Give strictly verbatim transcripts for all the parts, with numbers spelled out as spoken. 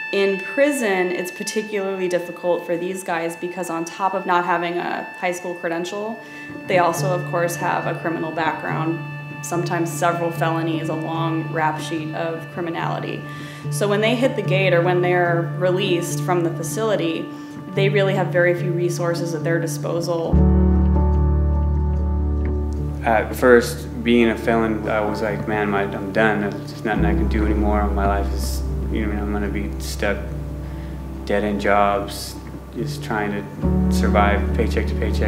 In prison, it's particularly difficult for these guys because on top of not having a high school credential, they also, of course, have a criminal background, sometimes several felonies, a long rap sheet of criminality. So when they hit the gate or when they're released from the facility, they really have very few resources at their disposal. At first, being a felon, I was like, man, my, I'm done. There's nothing I can do anymore. My life is, you know, I'm gonna be stuck, dead-end jobs, just trying to survive paycheck to paycheck.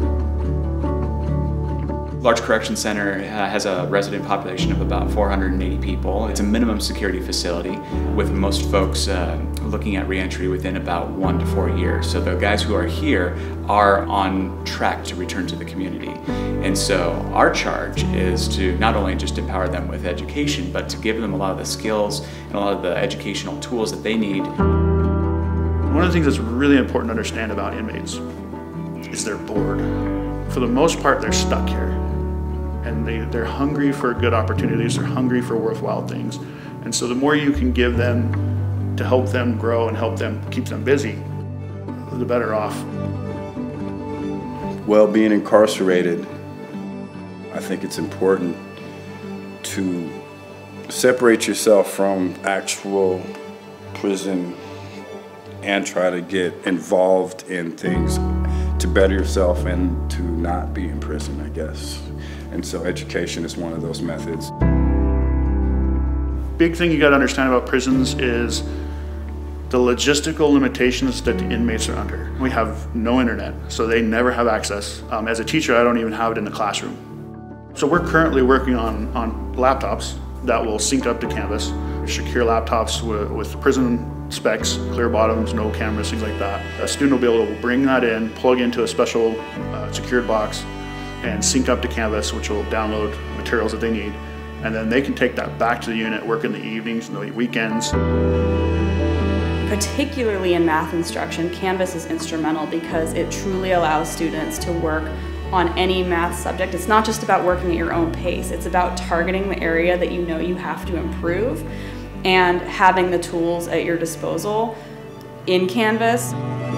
Larch Corrections Center has a resident population of about four hundred eighty people. It's a minimum security facility with most folks uh, looking at reentry within about one to four years. So the guys who are here are on track to return to the community. And so our charge is to not only just empower them with education, but to give them a lot of the skills and a lot of the educational tools that they need. One of the things that's really important to understand about inmates is they're bored. For the most part, they're stuck here. And they, they're hungry for good opportunities, they're hungry for worthwhile things. And so the more you can give them to help them grow and help them keep them busy, the better off. Well, being incarcerated, I think it's important to separate yourself from actual prison and try to get involved in things to better yourself and to not be in prison, I guess. And so education is one of those methods. Big thing you got to understand about prisons is the logistical limitations that the inmates are under. We have no internet, so they never have access. Um, as a teacher, I don't even have it in the classroom. So we're currently working on, on laptops that will sync up to Canvas, secure laptops with, with prison specs, clear bottoms, no cameras, things like that. A student will be able to bring that in, plug into a special uh, secured box, and sync up to Canvas, which will download materials that they need. And then they can take that back to the unit, work in the evenings and the weekends. Particularly in math instruction, Canvas is instrumental because it truly allows students to work on any math subject. It's not just about working at your own pace, it's about targeting the area that you know you have to improve and having the tools at your disposal in Canvas.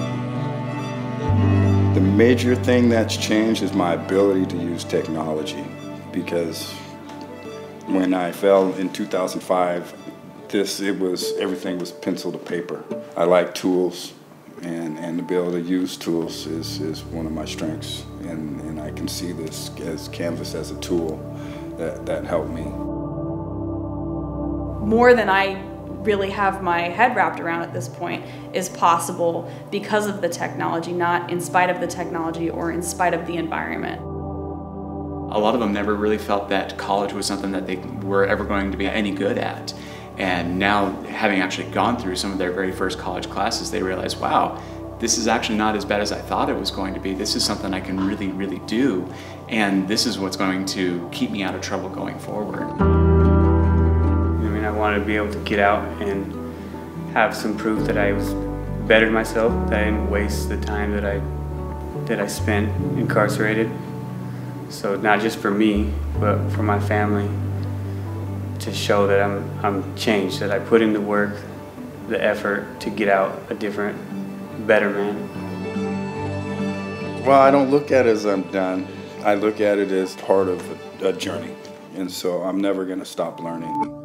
The major thing that's changed is my ability to use technology, because when I fell in two thousand five, this it was everything was pencil to paper. I like tools, and and to be able to use tools is is one of my strengths, and and I can see this as Canvas as a tool that that helped me. More than I really have my head wrapped around at this point is possible because of the technology, not in spite of the technology or in spite of the environment. A lot of them never really felt that college was something that they were ever going to be any good at. And now, having actually gone through some of their very first college classes, they realize, wow, this is actually not as bad as I thought it was going to be. This is something I can really, really do. And this is what's going to keep me out of trouble going forward. I mean, I wanted to be able to get out and have some proof that I was bettered myself, that I didn't waste the time that I, that I spent incarcerated. So not just for me, but for my family, to show that I'm, I'm changed, that I put in the work, the effort to get out a different, better man. Well, I don't look at it as I'm done. I look at it as part of a, a journey. And so I'm never going to stop learning.